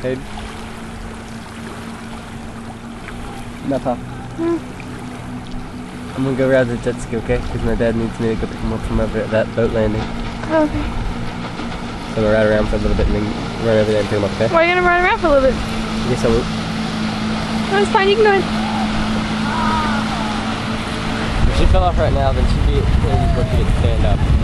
Paid? No, Pop. I'm gonna go ride the jet ski, okay? Because my dad needs me to go pick him up from over at that boat landing. Okay. So I'm gonna ride around for a little bit and then run over there and pick him up, okay? Why are you gonna ride around for a little bit? Yes, I will. No, it's fine, you can go ahead. If she fell off right now, then she'd be in before she gets to stand up.